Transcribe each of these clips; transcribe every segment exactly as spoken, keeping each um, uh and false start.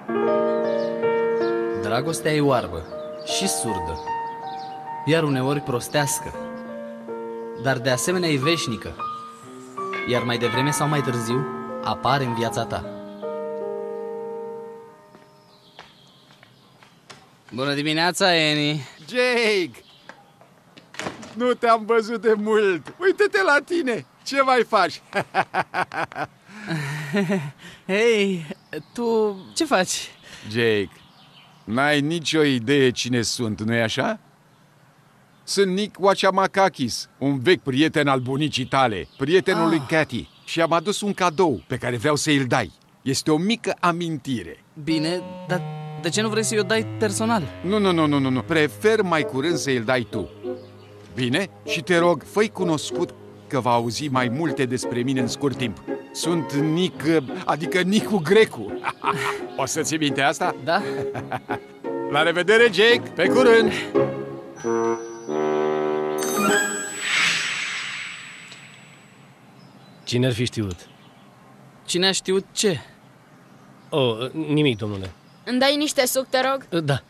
Dragostea e oarbă și surdă, iar uneori prostească, dar de asemenea e veșnică, iar mai devreme sau mai târziu apare în viața ta. Bună dimineața, Annie! Jake! Nu te-am văzut de mult! Uite-te la tine! Ce mai faci? Hei, tu ce faci? Jake, n-ai nicio idee cine sunt, nu-i așa? Sunt Nick Wachamakakis, un vechi prieten al bunicii tale, prietenul ah. lui Cathy, și am adus un cadou pe care vreau să îl dai. Este o mică amintire. Bine, dar de ce nu vrei să-i o dai personal? Nu, nu, nu, nu, nu, nu. Prefer mai curând să îl dai tu. Bine? Și te rog, fă-i cunoscut că va auzi mai multe despre mine în scurt timp. Sunt Nick, adică Nicu Grecu. O să ții minte asta? Da. La revedere, Jake! Pe curând! Cine ar fi știut? Cine a știut ce? Oh, nimic, domnule. Îmi dai niște suc, te rog? Da.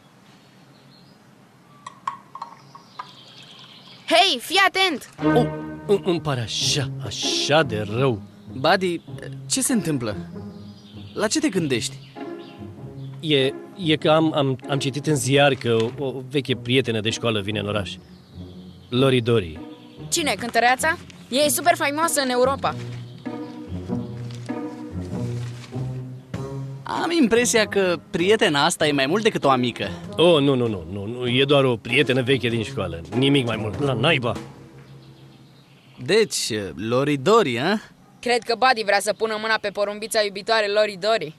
Hei, fii atent! Oh, îmi pare așa, așa de rău. Buddy, ce se întâmplă? La ce te gândești? E, e că am, am, am citit în ziar că o, o veche prietenă de școală vine în oraș. Lori Dori. Cine, cântăreața? E super faimoasă în Europa. Am impresia că prietena asta e mai mult decât o amică. Oh, nu, nu, nu, nu, nu, e doar o prietenă veche din școală. Nimic mai mult, la naiba. Deci, Lori Dori, a? Cred că Buddy vrea să pună mâna pe porumbița iubitoare Lori Dori.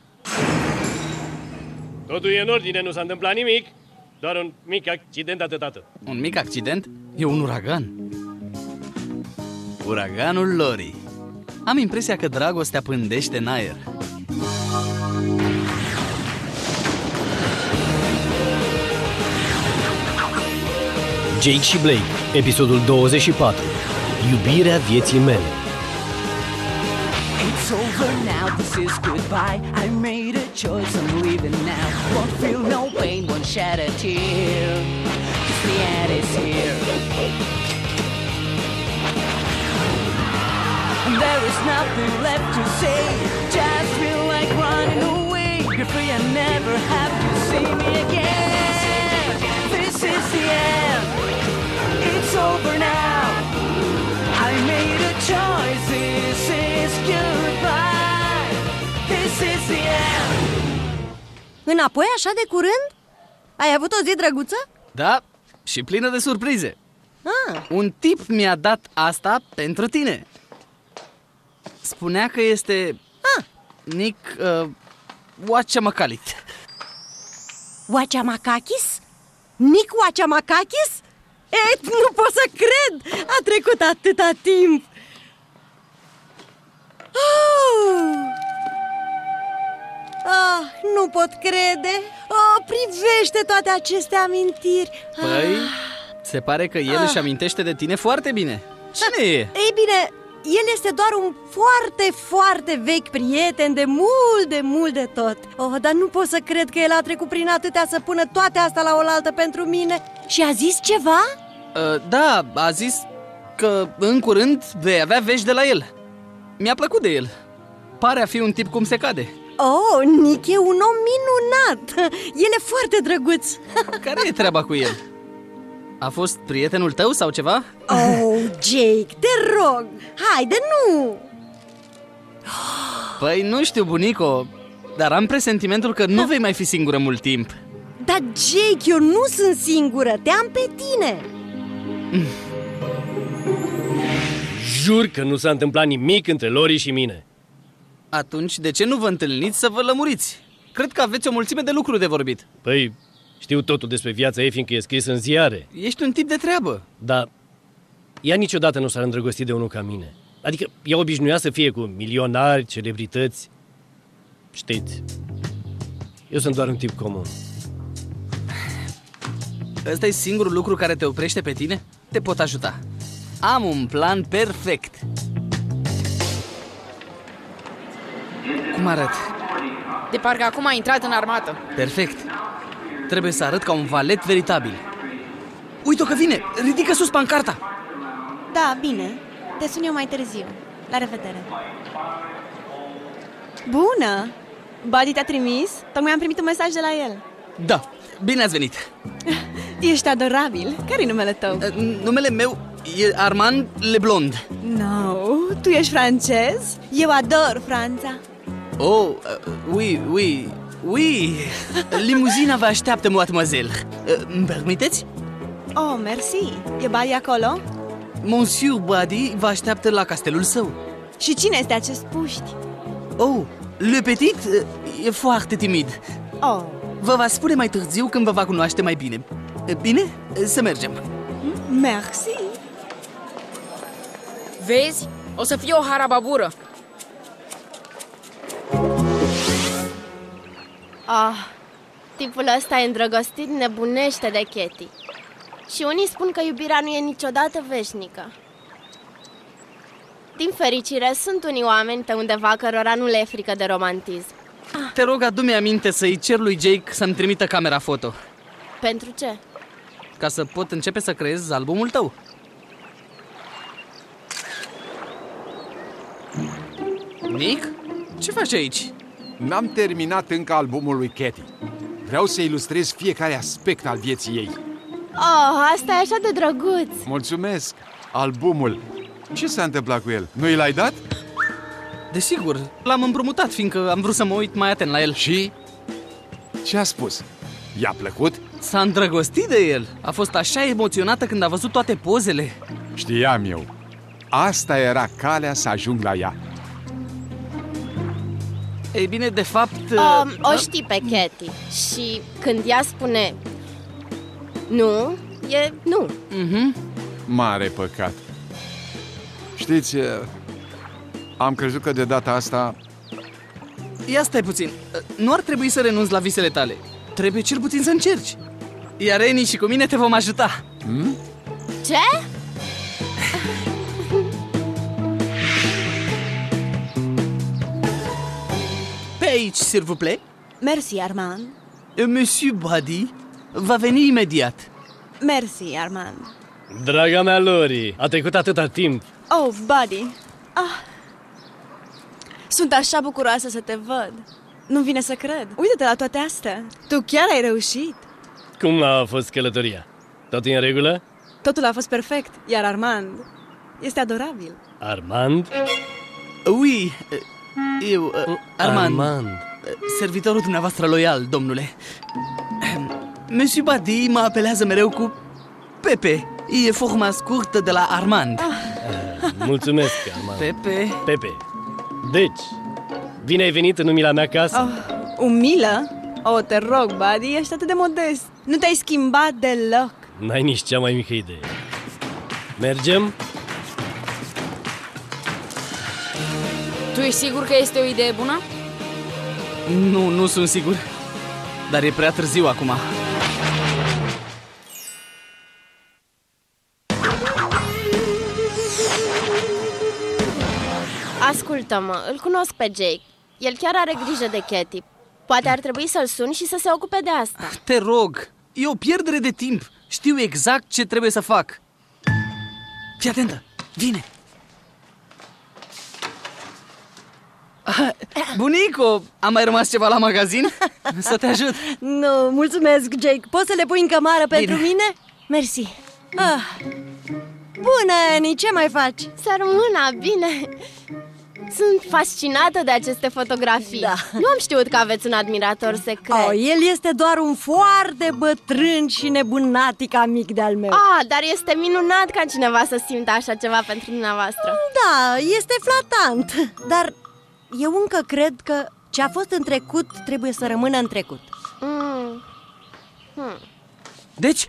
Totul e în ordine, nu s-a întâmplat nimic. Doar un mic accident atâtată. Un mic accident? E un uragan. Uraganul Lori. Am impresia că dragostea pândește în aer. Jake și Blake, episodul douăzeci și patru. Iubirea vieții mele. It's over now, this is goodbye. I made a choice, I'm leaving now. Won't feel no pain, won't shed a tear. 'Cause the end is here. And there is nothing left to say. Just feel like running away. You're free and never have to see me again. This is the end. It's over now. I made a choice. This is goodbye. This is the end. Înapoi așa de curând? Ai avut o zi drăguță? Da, și plină de surprize. Ah. Un tip mi-a dat asta pentru tine. Spunea că este ah. Nick uh, Wachamakakis. Wachamakakis? Nick Wachamakakis? E, nu pot să cred! A trecut atâta timp! Oh! Ah, nu pot crede! Oh, privește toate aceste amintiri! Păi, ah. se pare că el ah. își amintește de tine foarte bine. Cine e? Ei bine, el este doar un foarte, foarte vechi prieten de mult, de mult de tot. Oh, dar nu pot să cred că el a trecut prin atâtea să pună toate astea la oaltă pentru mine. Și a zis ceva? Uh, da, a zis că în curând vei avea vești de la el. Mi-a plăcut de el. Pare a fi un tip cum se cade. Oh, Nick e un om minunat. El e foarte drăguț. Care e treaba cu el? A fost prietenul tău sau ceva? Oh, Jake, te rog, haide, nu! Păi nu știu, bunico, dar am presentimentul că nu vei mai fi singură mult timp. Dar, Jake, eu nu sunt singură, te am pe tine. Jur că nu s-a întâmplat nimic între Lori și mine. Atunci de ce nu vă întâlniți să vă lămuriți? Cred că aveți o mulțime de lucruri de vorbit. Păi, știu totul despre viața ei, fiindcă e scris în ziare. Ești un tip de treabă. Dar ea niciodată nu s-ar îndrăgosti de unul ca mine. Adică ea obișnuia să fie cu milionari, celebrități. Știți, eu sunt doar un tip comun. Ăsta e singurul lucru care te oprește pe tine? Te pot ajuta. Am un plan perfect. Cum arăt? De parcă acum a intrat în armată. Perfect. Trebuie să arăt ca un valet veritabil. Uite-o că vine! Ridică sus pancarta! Da, bine. Te sun eu mai târziu. La revedere. Bună! Buddy te-a trimis? Tocmai am primit un mesaj de la el. Da, bine ați venit! Ești adorabil. Care-i numele tău? Numele meu e Armand Leblond. No, tu ești francez? Eu ador Franța. Oh, uh, oui, oui, oui. Limuzina vă așteaptă, mademoiselle. Uh, îmi permiteți? Oh, merci. E Buddy acolo? Monsieur Buddy vă așteaptă la castelul său. Și cine este acest puști? Oh, Le Petit uh, e foarte timid. Oh, Vă va spune mai târziu când vă va cunoaște mai bine. Bine? Să mergem. merci. Vezi? O să fie o harababură. Ah, tipul ăsta e îndrăgostit, nebunește de Katie. Și unii spun că iubirea nu e niciodată veșnică. Din fericire, sunt unii oameni pe undeva cărora nu le e frică de romantism. Te rog, adu-mi aminte să-i cer lui Jake să-mi trimită camera foto, Pentru ce? ca să pot începe să creez albumul tău. Nick? Ce faci aici? N-am terminat încă albumul lui Katie. Vreau să ilustrez fiecare aspect al vieții ei. Oh, asta e așa de drăguț! Mulțumesc! Albumul. Ce s-a întâmplat cu el? Nu i l-ai dat? Desigur, l-am împrumutat, fiindcă am vrut să mă uit mai atent la el. Și? Ce a spus? I-a plăcut? S-a îndrăgostit de el. A fost așa emoționată când a văzut toate pozele. Știam eu. Asta era calea să ajung la ea. Ei bine, de fapt... Um, o știi pe Katie. Și când ea spune nu, e nu. Mhm. Mare păcat. Știți, am crezut că de data asta... Ia stai puțin. Nu ar trebui să renunți la visele tale. Trebuie cel puțin să încerci. Iar Annie și cu mine te vom ajuta. Hmm? Ce? Pe aici, s'il vous plaît. Merci, Armand. Monsieur Buddy va veni imediat. Merci, Armand. Draga mea, Lori, a trecut atâta timp. Oh, Buddy. Ah. Sunt așa bucuroasă să te văd. Nu vine să cred. Uite-te la toate astea. Tu chiar ai reușit. Cum a fost călătoria? Tot în regulă? Totul a fost perfect, iar Armand este adorabil. Armand? Oui, eu, uh, Armand, Armand. servitorul dumneavoastră loial, domnule. Monsieur Buddy mă apelează mereu cu Pepe. E forma scurtă de la Armand. Ah, mulțumesc, Armand. Pepe. Pepe. Deci, bine ai venit în umila mea casă. Oh, umilă? Oh, te rog, Buddy, ești atât de modest. Nu te-ai schimbat deloc. N-ai nici cea mai mică idee. Mergem? Tu ești sigur că este o idee bună? Nu, nu sunt sigur. Dar e prea târziu acum. Ascultă-mă, îl cunosc pe Jake. El chiar are grijă de Katie. Poate ar trebui să-l sun și să se ocupe de asta. Te rog, e o pierdere de timp. Știu exact ce trebuie să fac. Fii atentă, vine. Ah, bunico, a mai rămas ceva la magazin? Să te ajut. Nu, mulțumesc, Jake. Poți să le pui în cămară pentru Bine. mine? Mersi. Ah. Bună, Annie, ce mai faci? Să rămână, bine. Sunt fascinată de aceste fotografii. Da. Nu am știut că aveți un admirator secret. Oh, el este doar un foarte bătrân și nebunatic amic de-al meu. Ah, dar este minunat ca cineva să simtă așa ceva pentru dumneavoastră. Da, este flatant. Dar eu încă cred că ce a fost în trecut trebuie să rămână în trecut. Mm. Hmm. Deci?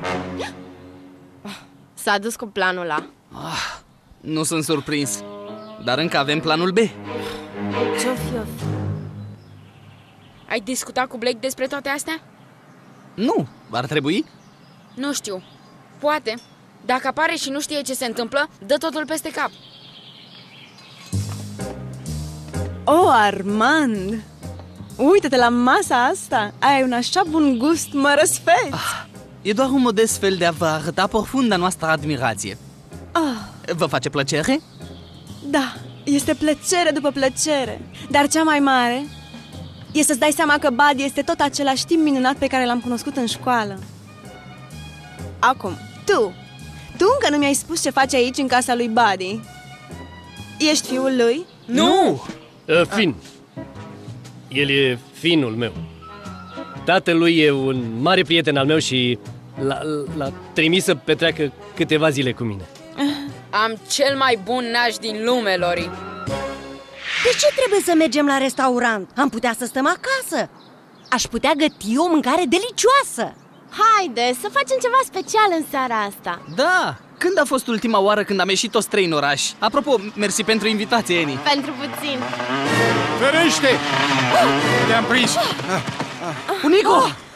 S-a dus cu planul ăla. Ah, nu sunt surprins. Dar încă avem planul B. Ce-o fi, o fi? Ai discutat cu Blake despre toate astea? Nu, ar trebui. Nu știu. Poate. Dacă apare și nu știe ce se întâmplă, dă totul peste cap. Oh, Armand! Uite-te la masa asta! Ai un așa bun gust, mă răsfeți! Ah, e doar un modest fel de a vă arăta profunda noastră admirație. Ah, Vă face plăcere? da, este plăcere după plăcere. Dar cea mai mare e să-ți dai seama că Buddy este tot același tip minunat pe care l-am cunoscut în școală. Acum, tu, tu încă nu mi-ai spus ce faci aici în casa lui Buddy. Ești fiul lui? Nu! Uh, Finn. El e finul meu. Tatălui e un mare prieten al meu și l-a, l-a trimis să petreacă câteva zile cu mine. Am cel mai bun naș din lume, Lori. De ce trebuie să mergem la restaurant? Am putea să stăm acasă. Aș putea găti o mâncare delicioasă. Haide, să facem ceva special în seara asta. Da! Când a fost ultima oară când am ieșit toți trei în oraș? Apropo, mersi pentru invitație, Annie. Pentru puțin. Ferește! Te-am prins! Bunico!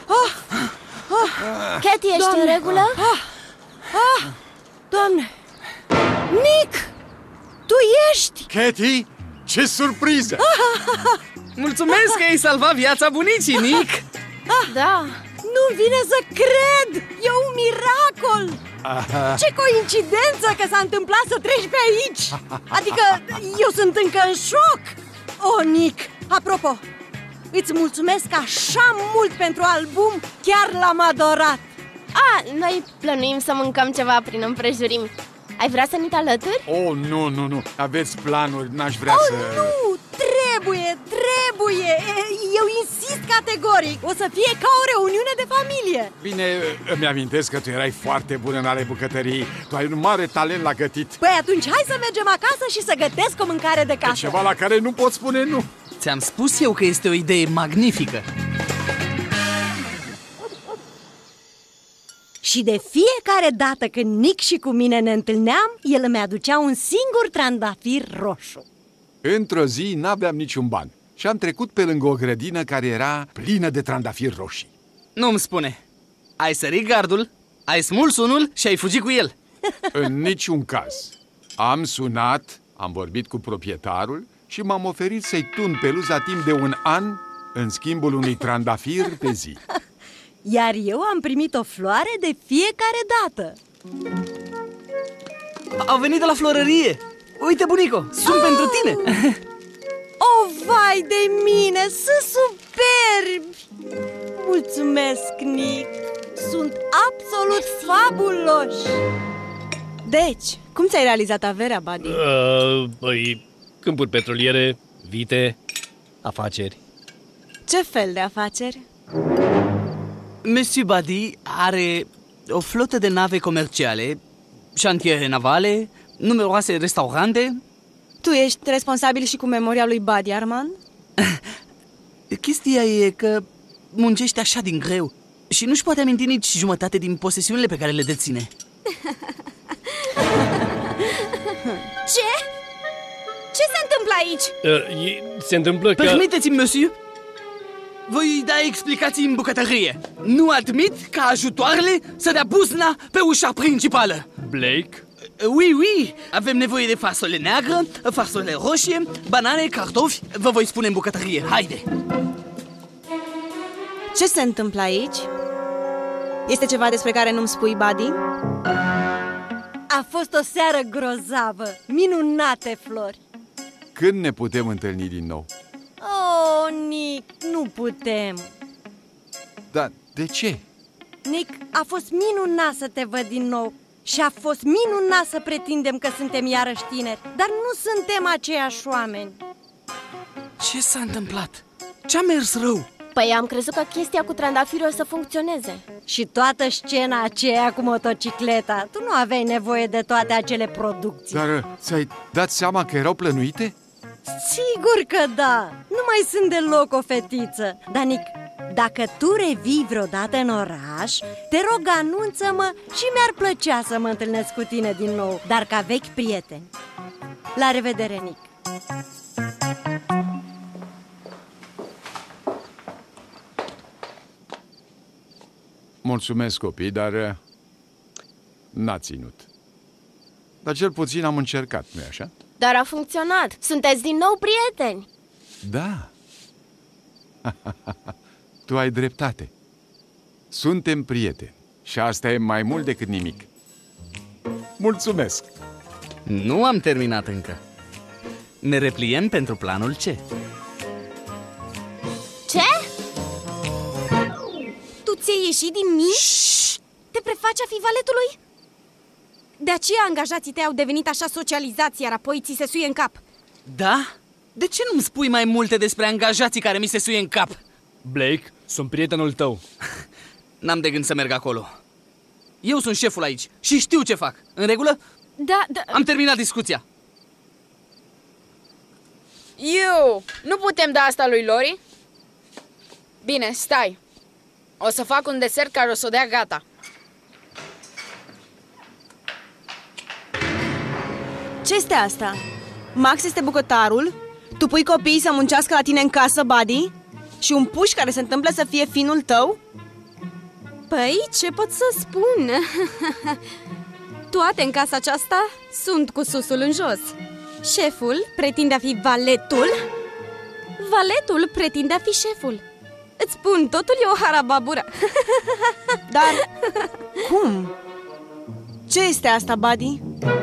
Katie, ești Doamne. în regulă? Doamne! Nick! Tu ești? Katie, ce surpriză! Mulțumesc că ai salvat viața bunicii, Nick! Da. Nu vine să cred! E un miracol! Ce coincidență că s-a întâmplat să treci pe aici! Adică eu sunt încă în șoc! Oh, Nick, apropo, îți mulțumesc așa mult pentru album, chiar l-am adorat! A, noi plănuim să mâncăm ceva prin împrejurimi. Ai vrea să ni te alături? Oh, nu, nu, nu, aveți planuri, n-aș vrea Oh, să... nu! Trebuie, trebuie! Eu insist categoric! O să fie ca o reuniune de familie! Bine, îmi amintesc că tu erai foarte bună în ale bucătării. Tu ai un mare talent la gătit. Păi atunci hai să mergem acasă și să gătesc o mâncare de E casă! ceva la care nu pot spune nu. Ți-am spus eu că este o idee magnifică. Și de fiecare dată când Nick și cu mine ne întâlneam, el îmi aducea un singur trandafir roșu. Într-o zi n-aveam niciun ban și am trecut pe lângă o grădină care era plină de trandafiri roșii. Nu-mi spune. Ai sărit gardul, ai smuls unul și ai fugit cu el. În niciun caz. Am sunat, am vorbit cu proprietarul și m-am oferit să-i tund peluza timp de un an în schimbul unui trandafir pe zi. Iar eu am primit o floare de fiecare dată. Au venit de la florărie. Uite, bunico, sunt pentru tine. Oh, vai de mine, sunt superbi! Mulțumesc, Nick! Sunt absolut fabuloși! Deci, cum ți-ai realizat averea, Buddy? Uh, Păi, câmpuri petroliere, vite, afaceri. Ce fel de afaceri? Monsieur Buddy are o flotă de nave comerciale, șantiere navale, numeroase restaurante. Tu ești responsabil și cu memoria lui Buddy, Armand? Chestia e că muncește așa din greu și nu-și poate aminti nici jumătate din posesiunile pe care le deține. Ce? Ce se întâmplă aici? Uh, e- se întâmplă că... Permiteți-mi, monsieur, voi da explicații în bucătărie. Nu admit ca ajutoarele să dea buzna pe ușa principală. Blake? Oui, oui, avem nevoie de fasole neagră, fasole roșie, banane, cartofi. Vă voi spune în bucătărie, haide. Ce se întâmplă aici? Este ceva despre care nu-mi spui, Buddy? A fost o seară grozavă, minunate flori. Când ne putem întâlni din nou? Oh, Nick, nu putem. Dar de ce? Nick, a fost minunat să te văd din nou. Și a fost minunat să pretindem că suntem iarăși tineri. Dar nu suntem aceiași oameni. Ce s-a întâmplat? Ce-a mers rău? Păi am crezut că chestia cu trandafirii o să funcționeze. Și toată scena aceea cu motocicleta. Tu nu aveai nevoie de toate acele producții. Dar uh, ți-ai dat seama că erau plănuite? Sigur că da. Nu mai sunt deloc o fetiță. Dar, Nick, dacă tu revii vreodată în oraș, te rog, anunță-mă și mi-ar plăcea să mă întâlnesc cu tine din nou, dar ca vechi prieteni. La revedere, Nick. Mulțumesc, copii, dar uh, n-a ținut. Dar cel puțin am încercat, nu-i așa? Dar a funcționat. Sunteți din nou prieteni. Da. Tu ai dreptate. Suntem prieteni și asta e mai mult decât nimic. Mulțumesc! Nu am terminat încă. Ne repliem pentru planul C. Ce? Tu ți-ai ieșit din mii? Te prefaci a fi valetului? De aceea angajații tăi au devenit așa socializați, iar apoi ți se suie în cap. Da? De ce nu-mi spui mai multe despre angajații care mi se suie în cap? Blake, sunt prietenul tău. N-am de gând să merg acolo. Eu sunt șeful aici și știu ce fac. În regulă? Da, da... Am terminat discuția. Eu, nu putem da asta lui Lori? Bine, stai. O să fac un desert care o să o dea gata. Ce este asta? Max este bucătarul? Tu pui copiii să muncească la tine în casă, Buddy? Și un puș care se întâmplă să fie finul tău? Păi, ce pot să spun? Toate în casa aceasta sunt cu susul în jos. Șeful pretinde a fi valetul. Valetul pretinde a fi șeful. Îți spun, totul e o harababură. Dar cum? Ce este asta, Buddy?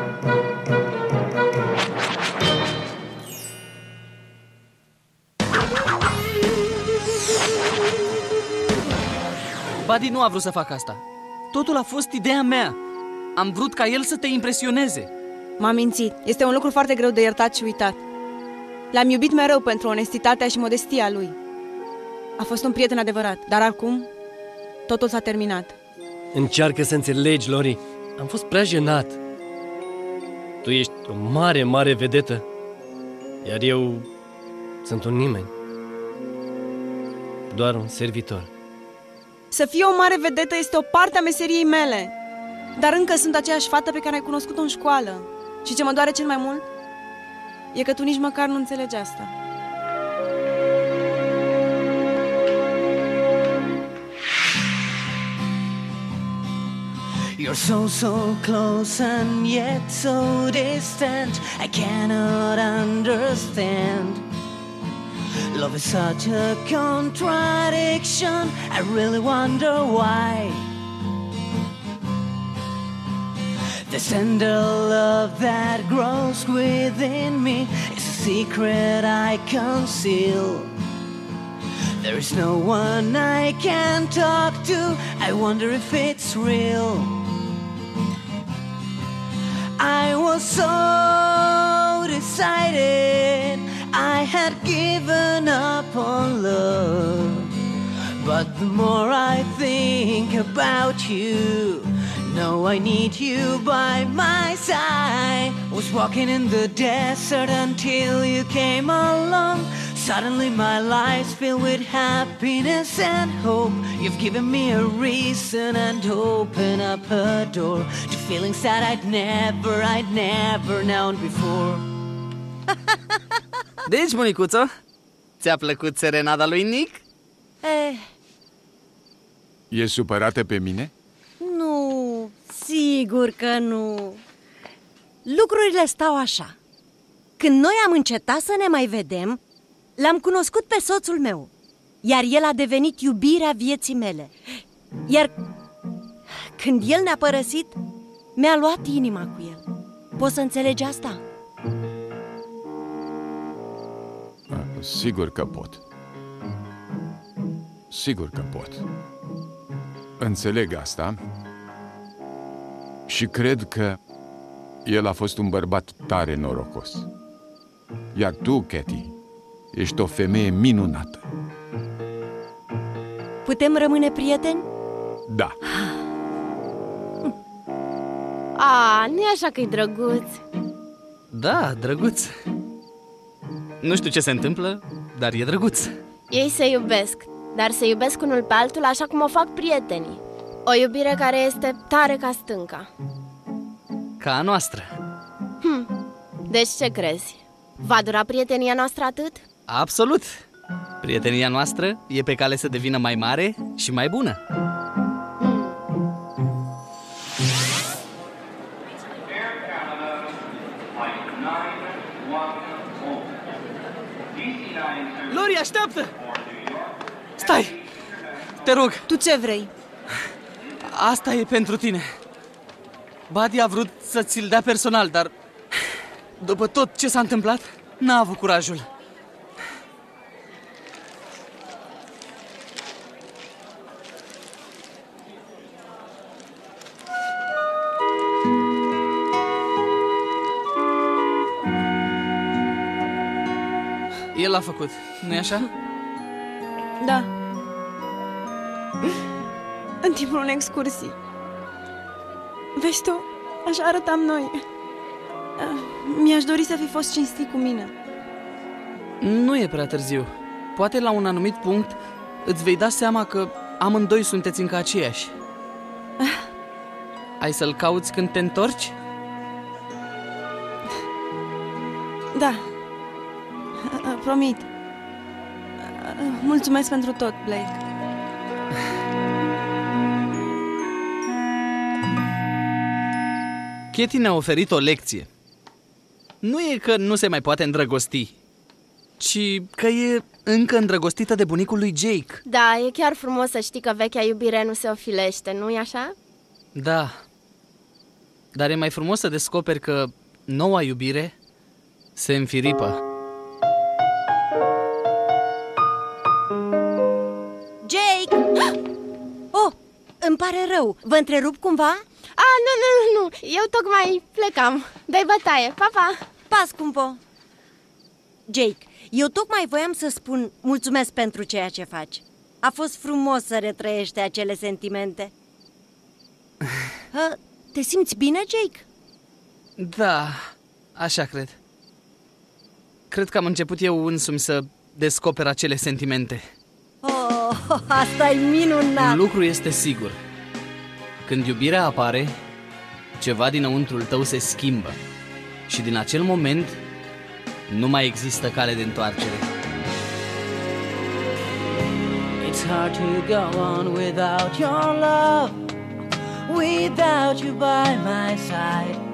Buddy nu a vrut să facă asta. Totul a fost ideea mea. Am vrut ca el să te impresioneze. M-am mințit. Este un lucru foarte greu de iertat și uitat. L-am iubit mereu pentru onestitatea și modestia lui. A fost un prieten adevărat, dar acum totul s-a terminat. Încearcă să înțelegi, Lori. Am fost prea jenat. Tu ești o mare, mare vedetă, iar eu sunt un nimeni. Doar un servitor. Să fii o mare vedetă este o parte a meseriei mele. Dar încă sunt aceeași fată pe care ai cunoscut-o în școală. Și ce mă doare cel mai mult e că tu nici măcar nu înțelegi asta. You're so, so close and yet so distant. I cannot understand. Love is such a contradiction. I really wonder why. The tender love that grows within me is a secret I conceal. There is no one I can talk to. I wonder if it's real. I was so decided. I had given up on love. But the more I think about you, no, I need you by my side. Was walking in the desert until you came along. Suddenly my life's filled with happiness and hope. You've given me a reason and opened up a door to feelings that I'd never, I'd never known before. Deci, bunicuță, ți-a plăcut serenada lui Nick? Eh, E supărată pe mine? nu, sigur că nu. Lucrurile stau așa. Când noi am încetat să ne mai vedem, l-am cunoscut pe soțul meu, iar el a devenit iubirea vieții mele. Iar când el ne-a părăsit, mi-a luat inima cu el. Poți să înțelegi asta? Sigur că pot. Sigur că pot. Înțeleg asta și cred că el a fost un bărbat tare norocos. Iar tu, Katie, ești o femeie minunată. Putem rămâne prieteni? Da. A, nu e așa că-i drăguț. Da, drăguț. Nu știu ce se întâmplă, dar e drăguț. Ei se iubesc, dar se iubesc unul pe altul așa cum o fac prietenii. O iubire care este tare ca stânca. Ca a noastră. Hm. Deci ce crezi? Va dura prietenia noastră atât? Absolut. Prietenia noastră e pe cale să devină mai mare și mai bună. Lori, așteaptă! Stai! Te rog! Tu ce vrei? Asta e pentru tine. Buddy a vrut să ți-l dea personal, dar după tot ce s-a întâmplat, n-a avut curajul. El l-a făcut, nu-i așa? Da. În timpul unei excursii. Vezi tu, așa arătam noi. Mi-aș dori să fi fost cinstit cu mine. Nu e prea târziu. Poate la un anumit punct îți vei da seama că amândoi sunteți încă aceiași. Ai să-l cauți când te întorci? Da. Promit. Mulțumesc pentru tot, Blake. Katie ne-a oferit o lecție. Nu e că nu se mai poate îndrăgosti, ci că e încă îndrăgostită de bunicul lui Jake. Da, e chiar frumos să știi că vechea iubire nu se ofilește, nu-i așa? Da. Dar e mai frumos să descoperi că noua iubire se înfiripă. Jake! Oh, îmi pare rău. Vă întrerup cumva? A, nu, nu, nu, nu. Eu tocmai plecam. Dai bătaie. Pa, pa. Pa, scumpo. Jake, eu tocmai voiam să spun mulțumesc pentru ceea ce faci. A fost frumos să retrăiești acele sentimente. Te simți bine, Jake? Da, așa cred. Cred că am început eu însumi să descoper acele sentimente. Oh, asta e minunat! Un lucru este sigur. Când iubirea apare, ceva dinăuntrul tău se schimbă. Și din acel moment nu mai există cale de întoarcere. It's hard to go on without your love, without you by my side.